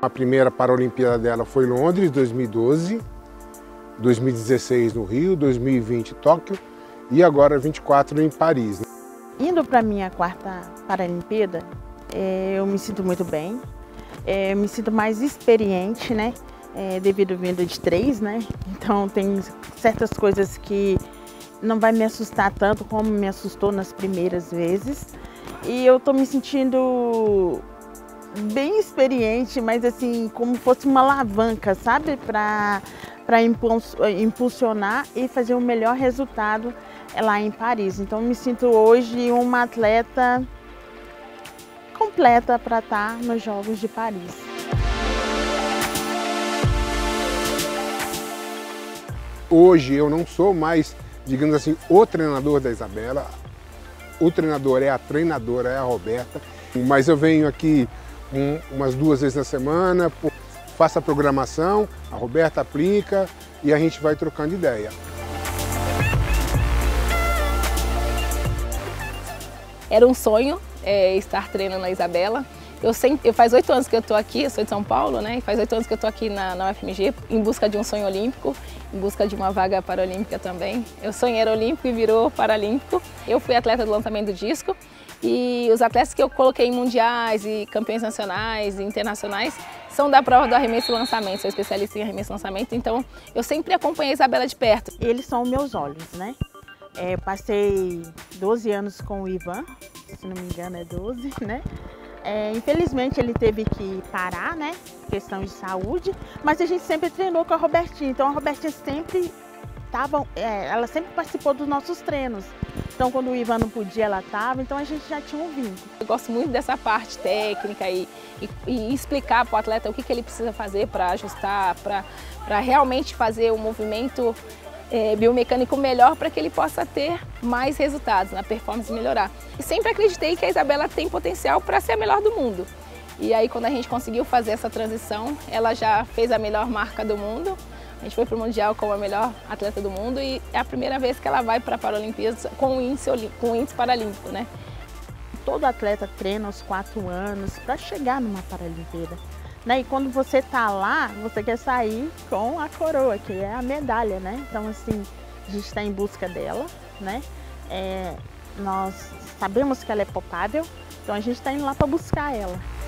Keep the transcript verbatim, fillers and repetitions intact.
A primeira Paralimpíada dela foi em Londres, dois mil e doze, dois mil e dezesseis no Rio, dois mil e vinte Tóquio e agora vinte e quatro em Paris. Indo para a minha quarta Paralimpíada, é, eu me sinto muito bem, é, eu me sinto mais experiente, né? É, devido vindo de três, né? Então tem certas coisas que não vai me assustar tanto como me assustou nas primeiras vezes. E eu tô me sentindo bem experiente, mas assim, como fosse uma alavanca, sabe? Para para impulsionar e fazer o melhor resultado lá em Paris. Então me sinto hoje uma atleta completa para estar nos Jogos de Paris. Hoje eu não sou mais, digamos assim, o treinador da Isabela. O treinador é a treinadora, é a Roberta. Mas eu venho aqui um, umas duas vezes na semana, faço a programação, a Roberta aplica e a gente vai trocando ideia. Era um sonho é, estar treinando a Isabela. Eu, sempre, eu faz oito anos que eu estou aqui, eu sou de São Paulo, né? E faz oito anos que eu estou aqui na, na U F M G em busca de um sonho olímpico, em busca de uma vaga paralímpica também. Eu sonhei era olímpico e virou paralímpico. Eu fui atleta do lançamento do disco e os atletas que eu coloquei em mundiais e campeões nacionais e internacionais são da prova do arremesso e lançamento. Sou especialista em arremesso e lançamento, então eu sempre acompanhei a Isabela de perto. Eles são meus olhos, né? É, passei doze anos com o Ivan, se não me engano é doze, né? É, infelizmente ele teve que parar, né? Questão de saúde, mas a gente sempre treinou com a Robertinha, então a Robertinha sempre tava, é, ela sempre participou dos nossos treinos. Então quando o Ivan não podia, ela estava, então a gente já tinha um vínculo. Eu gosto muito dessa parte técnica e, e, e explicar para o atleta o que, que ele precisa fazer para ajustar, para realmente fazer o movimento É, biomecânico melhor para que ele possa ter mais resultados, na performance melhorar. E sempre acreditei que a Isabela tem potencial para ser a melhor do mundo. E aí quando a gente conseguiu fazer essa transição, ela já fez a melhor marca do mundo. A gente foi para o Mundial como a melhor atleta do mundo e é a primeira vez que ela vai para a Paralimpíadas com o índice, com o índice paralímpico, né? Todo atleta treina aos quatro anos para chegar numa Paralimpíada. Né? E quando você tá lá, você quer sair com a coroa, que é a medalha, né? Então, assim, a gente está em busca dela, né? É, nós sabemos que ela é poupável, então a gente está indo lá para buscar ela.